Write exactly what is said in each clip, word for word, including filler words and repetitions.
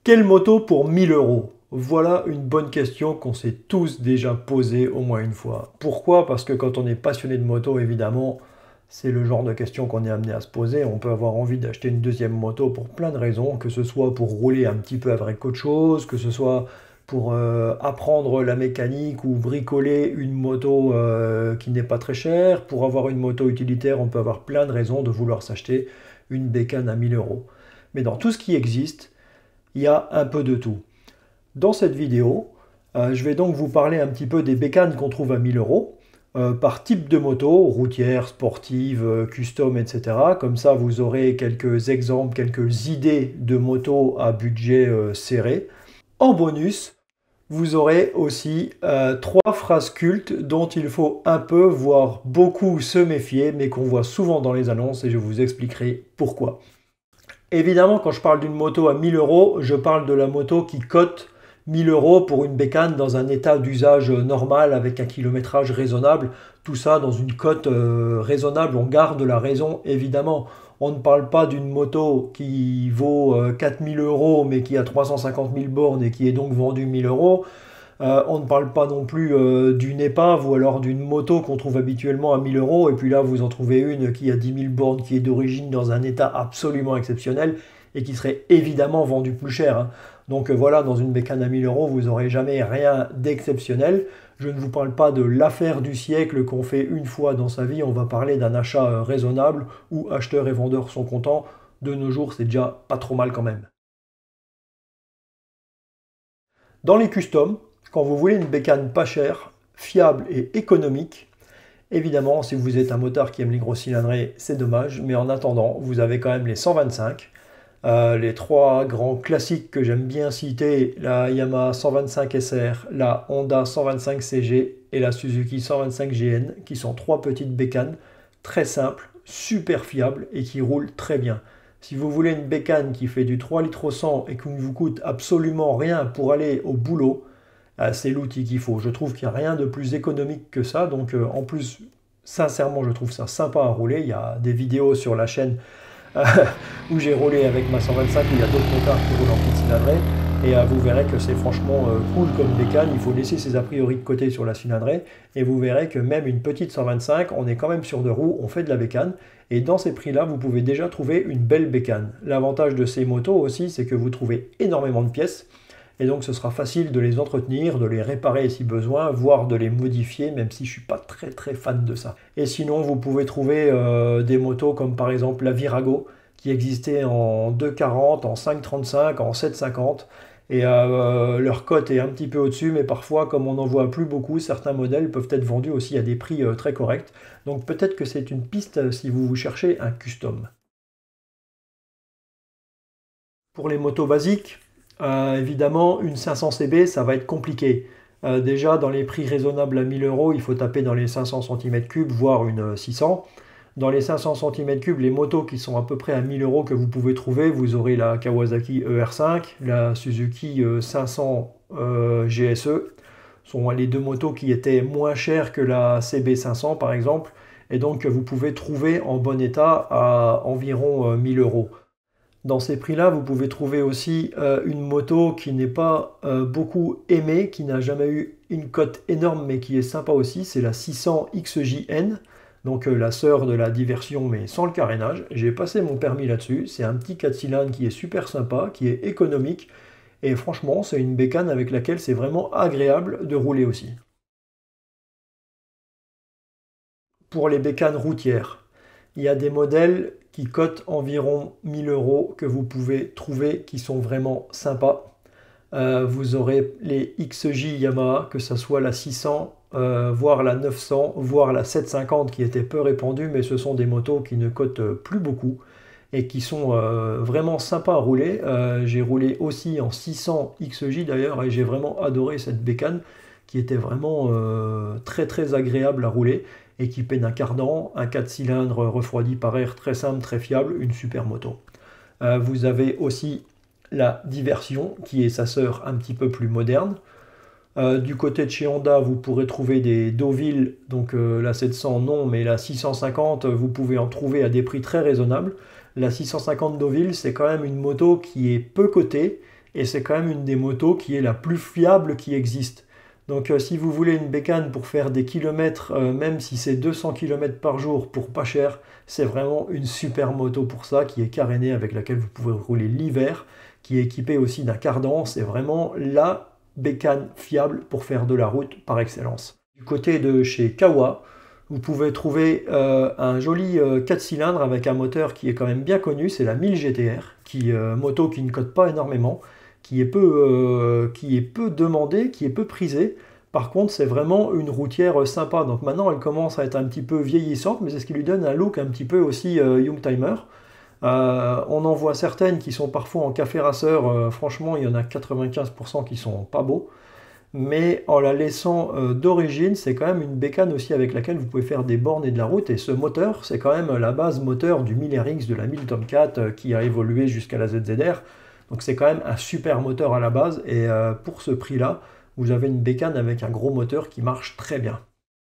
Quelle moto pour mille euros? Voilà une bonne question qu'on s'est tous déjà posée au moins une fois. Pourquoi? Parce que quand on est passionné de moto, évidemment, c'est le genre de question qu'on est amené à se poser. On peut avoir envie d'acheter une deuxième moto pour plein de raisons, que ce soit pour rouler un petit peu avec autre chose, que ce soit pour euh, apprendre la mécanique ou bricoler une moto euh, qui n'est pas très chère. Pour avoir une moto utilitaire, on peut avoir plein de raisons de vouloir s'acheter une bécane à mille euros. Mais dans tout ce qui existe, il y a un peu de tout. Dans cette vidéo, euh, je vais donc vous parler un petit peu des bécanes qu'on trouve à mille euros, euh, par type de moto, routière, sportive, euh, custom, et cetera. Comme ça, vous aurez quelques exemples, quelques idées de motos à budget euh, serré. En bonus, vous aurez aussi euh, trois phrases cultes dont il faut un peu, voire beaucoup se méfier, mais qu'on voit souvent dans les annonces et je vous expliquerai pourquoi. Évidemment, quand je parle d'une moto à mille euros, je parle de la moto qui cote mille euros pour une bécane dans un état d'usage normal avec un kilométrage raisonnable. Tout ça dans une cote euh, raisonnable. On garde la raison, évidemment. On ne parle pas d'une moto qui vaut euh, quatre mille euros mais qui a trois cent cinquante mille bornes et qui est donc vendue mille euros. Euh, on ne parle pas non plus euh, d'une épave ou alors d'une moto qu'on trouve habituellement à mille euros et puis là vous en trouvez une qui a dix mille bornes, qui est d'origine dans un état absolument exceptionnel et qui serait évidemment vendue plus cher, hein. Donc euh, voilà, dans une bécane à mille euros, vous n'aurez jamais rien d'exceptionnel. Je ne vous parle pas de l'affaire du siècle qu'on fait une fois dans sa vie, on va parler d'un achat euh, raisonnable où acheteurs et vendeurs sont contents. De nos jours, c'est déjà pas trop mal quand même. Dans les customs, quand vous voulez une bécane pas chère, fiable et économique, évidemment, si vous êtes un motard qui aime les gros cylindrés, c'est dommage, mais en attendant, vous avez quand même les cent vingt-cinq. Euh, les trois grands classiques que j'aime bien citer, la Yamaha cent vingt-cinq S R, la Honda cent vingt-cinq C G et la Suzuki cent vingt-cinq G N, qui sont trois petites bécanes très simples, super fiables et qui roulent très bien. Si vous voulez une bécane qui fait du trois litres au cent et qui ne vous coûte absolument rien pour aller au boulot, euh, c'est l'outil qu'il faut. Je trouve qu'il n'y a rien de plus économique que ça. Donc euh, en plus, sincèrement, je trouve ça sympa à rouler. Il y a des vidéos sur la chaîne euh, où j'ai roulé avec ma cent vingt-cinq, où il y a d'autres motards qui roulent en petite cylindrée. Et euh, vous verrez que c'est franchement euh, cool comme bécane. Il faut laisser ses a priori de côté sur la cylindrée. Et vous verrez que même une petite cent vingt-cinq, on est quand même sur deux roues, on fait de la bécane. Et dans ces prix-là, vous pouvez déjà trouver une belle bécane. L'avantage de ces motos aussi, c'est que vous trouvez énormément de pièces. Et donc ce sera facile de les entretenir, de les réparer si besoin, voire de les modifier, même si je ne suis pas très très fan de ça. Et sinon, vous pouvez trouver euh, des motos comme par exemple la Virago, qui existait en deux quarante, en cinq trente-cinq, en sept cinquante. Et euh, leur cote est un petit peu au-dessus, mais parfois, comme on n'en voit plus beaucoup, certains modèles peuvent être vendus aussi à des prix euh, très corrects. Donc peut-être que c'est une piste euh, si vous vous cherchez un custom. Pour les motos basiques, euh, évidemment, une cinq cents C B, ça va être compliqué. Euh, déjà, dans les prix raisonnables à mille euros, il faut taper dans les cinq cents centimètres cubes, voire une six cents. Dans les cinq cents centimètres cubes, les motos qui sont à peu près à mille euros que vous pouvez trouver, vous aurez la Kawasaki E R cinq, la Suzuki cinq cents euh, G S E. Ce sont les deux motos qui étaient moins chères que la C B cinq cents par exemple. Et donc, vous pouvez trouver en bon état à environ euh, mille euros. Dans ces prix-là, vous pouvez trouver aussi euh, une moto qui n'est pas euh, beaucoup aimée, qui n'a jamais eu une cote énorme, mais qui est sympa aussi. C'est la six cents X J N, donc euh, la sœur de la diversion, mais sans le carénage. J'ai passé mon permis là-dessus. C'est un petit quatre cylindres qui est super sympa, qui est économique. Et franchement, c'est une bécane avec laquelle c'est vraiment agréable de rouler aussi. Pour les bécanes routières, il y a des modèles qui cotent environ mille euros que vous pouvez trouver qui sont vraiment sympas. Euh, vous aurez les X J Yamaha, que ce soit la six cents, euh, voire la neuf cents, voire la sept cent cinquante qui était peu répandue, mais ce sont des motos qui ne cotent plus beaucoup et qui sont euh, vraiment sympas à rouler. Euh, j'ai roulé aussi en six cents X J d'ailleurs et j'ai vraiment adoré cette bécane qui était vraiment euh, très très agréable à rouler, équipée d'un cardan, un quatre cylindres refroidi par air très simple, très fiable, une super moto. Euh, vous avez aussi la Diversion qui est sa sœur un petit peu plus moderne. Euh, du côté de chez Honda, vous pourrez trouver des Deauville, donc euh, la sept cents non, mais la six cent cinquante, vous pouvez en trouver à des prix très raisonnables. La six cent cinquante Deauville, c'est quand même une moto qui est peu cotée et c'est quand même une des motos qui est la plus fiable qui existe. Donc euh, si vous voulez une bécane pour faire des kilomètres, euh, même si c'est deux cents kilomètres par jour pour pas cher, c'est vraiment une super moto pour ça, qui est carénée, avec laquelle vous pouvez rouler l'hiver, qui est équipée aussi d'un cardan. C'est vraiment la bécane fiable pour faire de la route par excellence. Du côté de chez Kawa, vous pouvez trouver euh, un joli euh, quatre cylindres avec un moteur qui est quand même bien connu, c'est la mille G T R, qui, euh, moto qui ne cote pas énormément, qui est peu, euh, qui est peu demandée, qui est peu prisée. Par contre, c'est vraiment une routière sympa. Donc maintenant, elle commence à être un petit peu vieillissante, mais c'est ce qui lui donne un look un petit peu aussi euh, Youngtimer. Euh, on en voit certaines qui sont parfois en café racer, euh, franchement, il y en a quatre-vingt-quinze pour cent qui sont pas beaux. Mais en la laissant euh, d'origine, c'est quand même une bécane aussi avec laquelle vous pouvez faire des bornes et de la route. Et ce moteur, c'est quand même la base moteur du mille R X, de la mille Tomcat, euh, qui a évolué jusqu'à la Z Z R. Donc c'est quand même un super moteur à la base. Et euh, pour ce prix-là, vous avez une bécane avec un gros moteur qui marche très bien.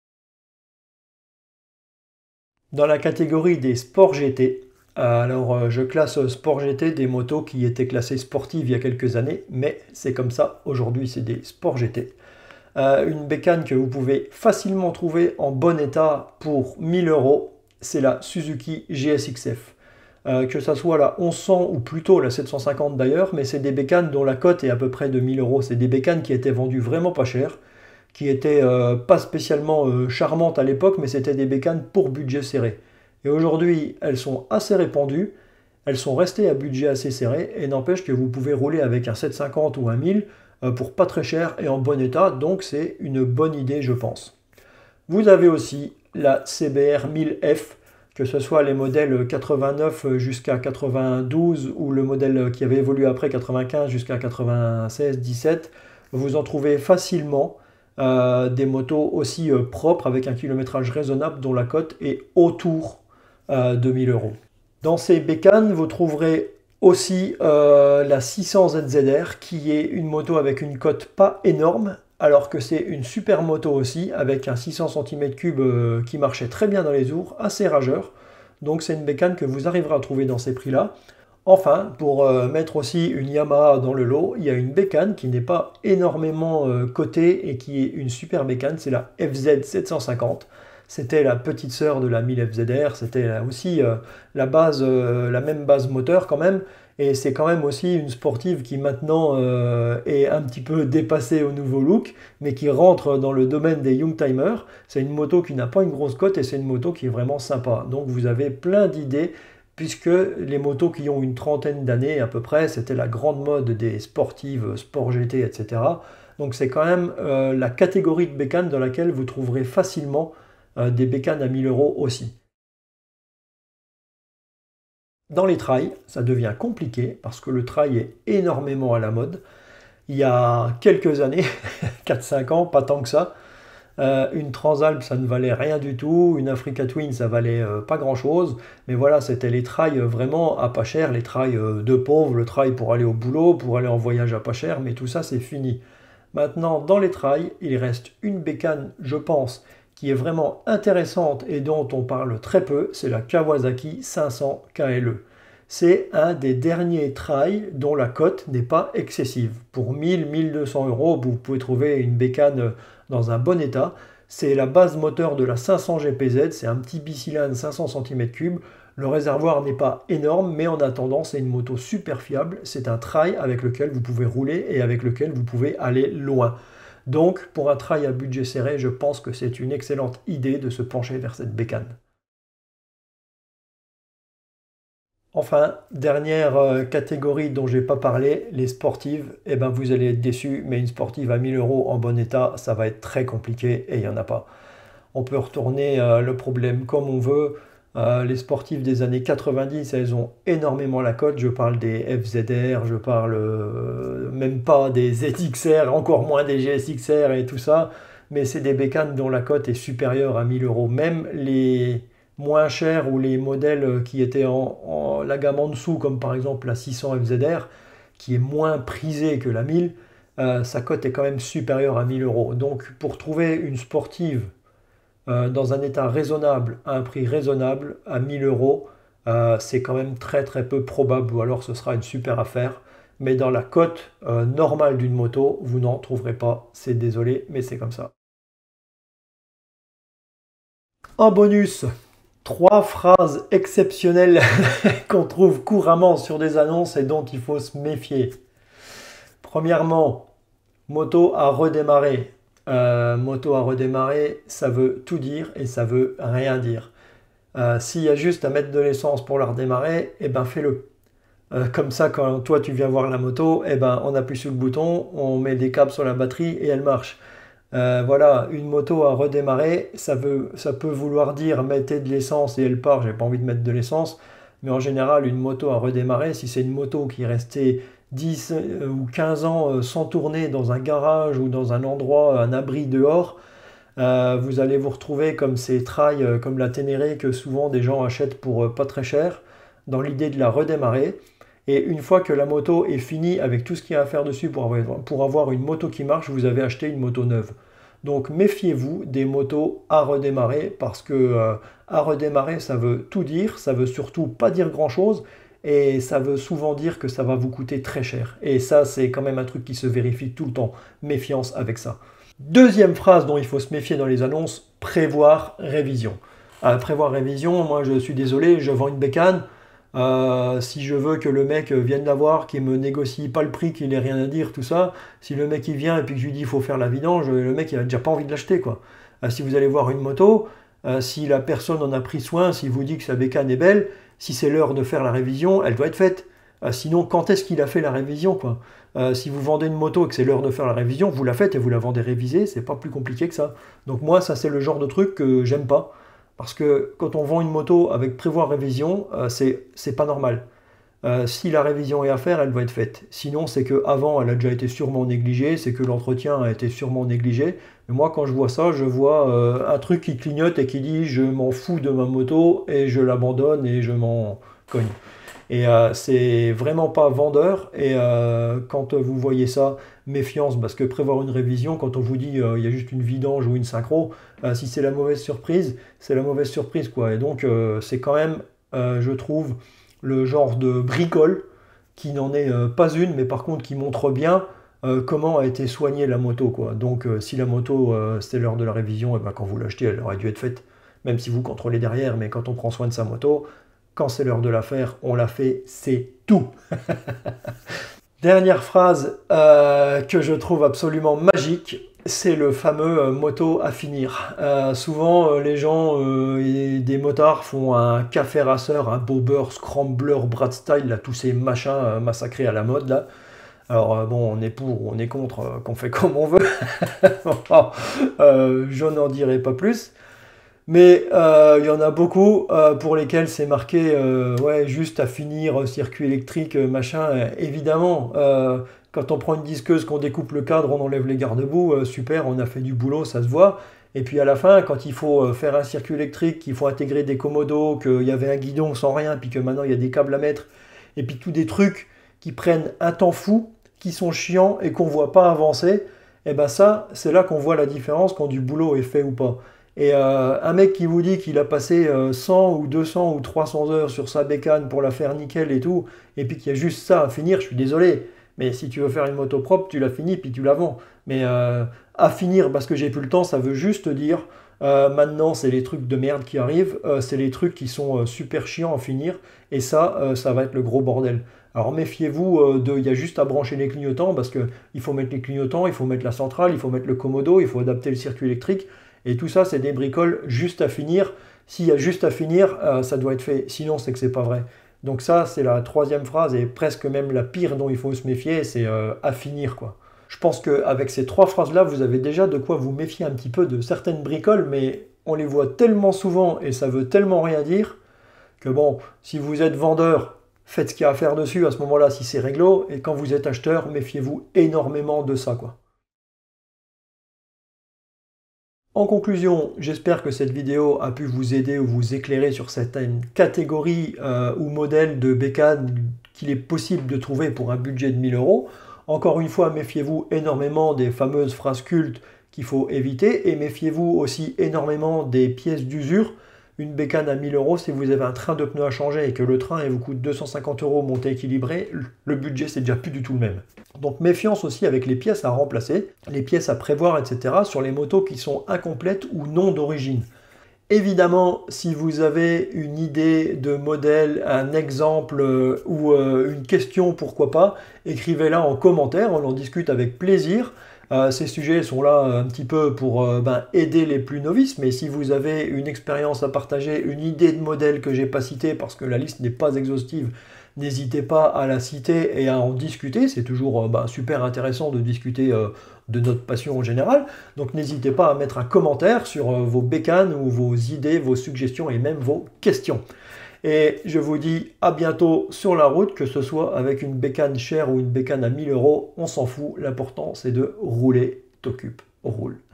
Dans la catégorie des sports G T, alors euh, je classe sport G T des motos qui étaient classées sportives il y a quelques années, mais c'est comme ça, aujourd'hui c'est des sports G T. Euh, une bécane que vous pouvez facilement trouver en bon état pour mille euros, c'est la Suzuki G S X F. Euh, que ça soit la onze cents ou plutôt la sept cent cinquante d'ailleurs, mais c'est des bécanes dont la cote est à peu près de mille euros. C'est des bécanes qui étaient vendues vraiment pas cher, qui étaient euh, pas spécialement euh, charmantes à l'époque, mais c'était des bécanes pour budget serré. Et aujourd'hui, elles sont assez répandues, elles sont restées à budget assez serré, et n'empêche que vous pouvez rouler avec un sept cent cinquante ou un mille euh, pour pas très cher et en bon état, donc c'est une bonne idée, je pense. Vous avez aussi la C B R mille F, que ce soit les modèles quatre-vingt-neuf jusqu'à quatre-vingt-douze ou le modèle qui avait évolué après quatre-vingt-quinze jusqu'à quatre-vingt-seize dix-sept, vous en trouvez facilement. Euh, des motos aussi euh, propres avec un kilométrage raisonnable dont la cote est autour euh, de mille euros. Dans ces bécanes, vous trouverez aussi euh, la six cents Z Z R, qui est une moto avec une cote pas énorme, alors que c'est une super moto aussi, avec un six cents centimètres cubes euh, qui marchait très bien dans les ours, assez rageur. Donc c'est une bécane que vous arriverez à trouver dans ces prix-là. Enfin, pour euh, mettre aussi une Yamaha dans le lot, il y a une bécane qui n'est pas énormément euh, cotée et qui est une super bécane, c'est la F Z sept cent cinquante. C'était la petite sœur de la mille F Z R, c'était aussi euh, la, base, euh, la même base moteur quand même, et c'est quand même aussi une sportive qui maintenant euh, est un petit peu dépassée au nouveau look, mais qui rentre dans le domaine des Youngtimers. C'est une moto qui n'a pas une grosse cote et c'est une moto qui est vraiment sympa. Donc vous avez plein d'idées, puisque les motos qui ont une trentaine d'années à peu près, c'était la grande mode des sportives, sport G T, et cetera. Donc c'est quand même euh, la catégorie de bécanes dans laquelle vous trouverez facilement euh, des bécanes à mille euros aussi. Dans les trails, ça devient compliqué parce que le trail est énormément à la mode. Il y a quelques années, quatre cinq ans, pas tant que ça, Euh, une Transalp, ça ne valait rien du tout. Une Africa Twin, ça valait euh, pas grand-chose. Mais voilà, c'était les trails vraiment à pas cher, les trails euh, de pauvres, le trail pour aller au boulot, pour aller en voyage à pas cher. Mais tout ça, c'est fini. Maintenant, dans les trails, il reste une bécane, je pense, qui est vraiment intéressante et dont on parle très peu. C'est la Kawasaki cinq cents K L E. C'est un des derniers trails dont la cote n'est pas excessive. Pour mille à mille deux cents euros, vous pouvez trouver une bécane dans un bon état. C'est la base moteur de la cinq cents G P Z, c'est un petit bicylindre cinq cents centimètres cubes. Le réservoir n'est pas énorme, mais en attendant, c'est une moto super fiable. C'est un trail avec lequel vous pouvez rouler et avec lequel vous pouvez aller loin. Donc, pour un trail à budget serré, je pense que c'est une excellente idée de se pencher vers cette bécane. Enfin, dernière euh, catégorie dont je n'ai pas parlé, les sportives. Eh ben, vous allez être déçus, mais une sportive à mille euros en bon état, ça va être très compliqué et il n'y en a pas. On peut retourner euh, le problème comme on veut. Euh, les sportives des années quatre-vingt-dix, elles ont énormément la cote. Je parle des F Z R, je parle euh, même pas des Z X R, encore moins des G S X R et tout ça. Mais c'est des bécanes dont la cote est supérieure à mille euros. Même les moins chers ou les modèles qui étaient en, en la gamme en dessous, comme par exemple la six cents F Z R, qui est moins prisée que la mille, euh, sa cote est quand même supérieure à mille euros. Donc pour trouver une sportive euh, dans un état raisonnable, à un prix raisonnable, à mille euros, euh, c'est quand même très très peu probable, ou alors ce sera une super affaire. mais dans la cote euh, normale d'une moto, vous n'en trouverez pas. C'est désolé, mais c'est comme ça. En bonus, trois phrases exceptionnelles qu'on trouve couramment sur des annonces et dont il faut se méfier. Premièrement, moto à redémarrer. Euh, moto à redémarrer, ça veut tout dire et ça veut rien dire. Euh, S'il y a juste à mettre de l'essence pour la redémarrer, eh ben fais-le. Euh, comme ça, quand toi tu viens voir la moto, eh ben on appuie sur le bouton, on met des câbles sur la batterie et elle marche. Euh, voilà, une moto à redémarrer, ça veut, ça peut vouloir dire mettez de l'essence et elle part. J'ai pas envie de mettre de l'essence, mais en général, une moto à redémarrer, si c'est une moto qui est restée dix euh, ou quinze ans euh, sans tourner dans un garage ou dans un endroit, un abri dehors, euh, vous allez vous retrouver comme ces trails, euh, comme la Ténéré que souvent des gens achètent pour euh, pas très cher, dans l'idée de la redémarrer. Et une fois que la moto est finie avec tout ce qu'il y a à faire dessus pour avoir, pour avoir une moto qui marche, vous avez acheté une moto neuve. Donc méfiez-vous des motos à redémarrer parce que euh, à redémarrer, ça veut tout dire, ça veut surtout pas dire grand-chose et ça veut souvent dire que ça va vous coûter très cher. Et ça, c'est quand même un truc qui se vérifie tout le temps. Méfiance avec ça. Deuxième phrase dont il faut se méfier dans les annonces, prévoir révision. À prévoir révision, moi je suis désolé, je vends une bécane. Euh, si je veux que le mec vienne la voir, qu'il me négocie pas le prix, qu'il ait rien à dire, tout ça, si le mec il vient et puis que je lui dis il faut faire la vidange, le mec il a déjà pas envie de l'acheter quoi. Euh, si vous allez voir une moto, euh, si la personne en a pris soin, s'il vous dit que sa bécane est belle, si c'est l'heure de faire la révision, elle doit être faite. Euh, sinon, quand est-ce qu'il a fait la révision quoi? Euh, si vous vendez une moto et que c'est l'heure de faire la révision, vous la faites et vous la vendez révisée, c'est pas plus compliqué que ça. Donc moi, ça c'est le genre de truc que j'aime pas. Parce que quand on vend une moto avec prévoir révision, euh, c'est c'est pas normal. Euh, si la révision est à faire, elle doit être faite. Sinon, c'est qu'avant, elle a déjà été sûrement négligée, c'est que l'entretien a été sûrement négligé. Mais moi, quand je vois ça, je vois euh, un truc qui clignote et qui dit je m'en fous de ma moto et je l'abandonne et je m'en cogne. Et euh, c'est vraiment pas vendeur. Et euh, quand vous voyez ça, méfiance, parce que prévoir une révision, quand on vous dit euh, il y a juste une vidange ou une synchro, euh, si c'est la mauvaise surprise, c'est la mauvaise surprise quoi. Et donc euh, c'est quand même, euh, je trouve, le genre de bricole qui n'en est euh, pas une, mais par contre qui montre bien euh, comment a été soignée la moto quoi. Donc euh, si la moto euh, c'était l'heure de la révision, et ben, quand vous l'achetez, elle aurait dû être faite, même si vous contrôlez derrière, mais quand on prend soin de sa moto, quand c'est l'heure de la faire, on la fait, c'est tout. Dernière phrase euh, que je trouve absolument magique, c'est le fameux euh, moto à finir. Euh, souvent, euh, les gens euh, et des motards font un café racer, un bobber, scrambler, brat style, là, tous ces machins euh, massacrés à la mode là. Alors euh, bon, on est pour ou on est contre, euh, qu'on fait comme on veut. euh, je n'en dirai pas plus. Mais euh, il y en a beaucoup euh, pour lesquels c'est marqué euh, ouais, juste à finir, euh, circuit électrique, euh, machin. Euh, évidemment, euh, quand on prend une disqueuse, qu'on découpe le cadre, on enlève les garde-boue, euh, super, on a fait du boulot, ça se voit. Et puis à la fin, quand il faut euh, faire un circuit électrique, qu'il faut intégrer des commodos, qu'il y avait un guidon sans rien, puis que maintenant il y a des câbles à mettre, et puis tous des trucs qui prennent un temps fou, qui sont chiants et qu'on ne voit pas avancer, et ben ça, c'est là qu'on voit la différence quand du boulot est fait ou pas. Et euh, un mec qui vous dit qu'il a passé euh, cent ou deux cents ou trois cents heures sur sa bécane pour la faire nickel et tout, et puis qu'il y a juste ça à finir, je suis désolé. Mais si tu veux faire une moto propre, tu la finis puis tu la vends. Mais euh, à finir parce que j'ai plus le temps, ça veut juste dire euh, maintenant c'est les trucs de merde qui arrivent, euh, c'est les trucs qui sont euh, super chiants à finir, et ça, euh, ça va être le gros bordel. Alors méfiez-vous, euh, de, il y a juste à brancher les clignotants parce qu'il faut mettre les clignotants, il faut mettre la centrale, il faut mettre le commodo, il faut adapter le circuit électrique. Et tout ça, c'est des bricoles juste à finir. S'il y a juste à finir, euh, ça doit être fait. Sinon, c'est que c'est pas vrai. Donc ça, c'est la troisième phrase et presque même la pire dont il faut se méfier, c'est euh, à finir quoi. Je pense qu'avec ces trois phrases-là, vous avez déjà de quoi vous méfier un petit peu de certaines bricoles, mais on les voit tellement souvent et ça veut tellement rien dire que bon, si vous êtes vendeur, faites ce qu'il y a à faire dessus à ce moment-là si c'est réglo, et quand vous êtes acheteur, méfiez-vous énormément de ça quoi. En conclusion, j'espère que cette vidéo a pu vous aider ou vous éclairer sur certaines catégories euh, ou modèles de bécanes qu'il est possible de trouver pour un budget de mille euros. Encore une fois, méfiez-vous énormément des fameuses phrases cultes qu'il faut éviter et méfiez-vous aussi énormément des pièces d'usure une bécane à mille euros, si vous avez un train de pneus à changer et que le train il vous coûte deux cent cinquante euros monté équilibré, le budget c'est déjà plus du tout le même. Donc méfiance aussi avec les pièces à remplacer, les pièces à prévoir, et cetera sur les motos qui sont incomplètes ou non d'origine. Évidemment, si vous avez une idée de modèle, un exemple euh, ou euh, une question, pourquoi pas, écrivez-la en commentaire, on en discute avec plaisir. Euh, ces sujets sont là un petit peu pour euh, ben, aider les plus novices, mais si vous avez une expérience à partager, une idée de modèle que j'ai pas citée parce que la liste n'est pas exhaustive, n'hésitez pas à la citer et à en discuter. C'est toujours euh, ben, super intéressant de discuter euh, de notre passion en général. Donc n'hésitez pas à mettre un commentaire sur euh, vos bécanes ou vos idées, vos suggestions et même vos questions. Et je vous dis à bientôt sur la route, que ce soit avec une bécane chère ou une bécane à mille euros, on s'en fout. L'important c'est de rouler, t'occupe, roule.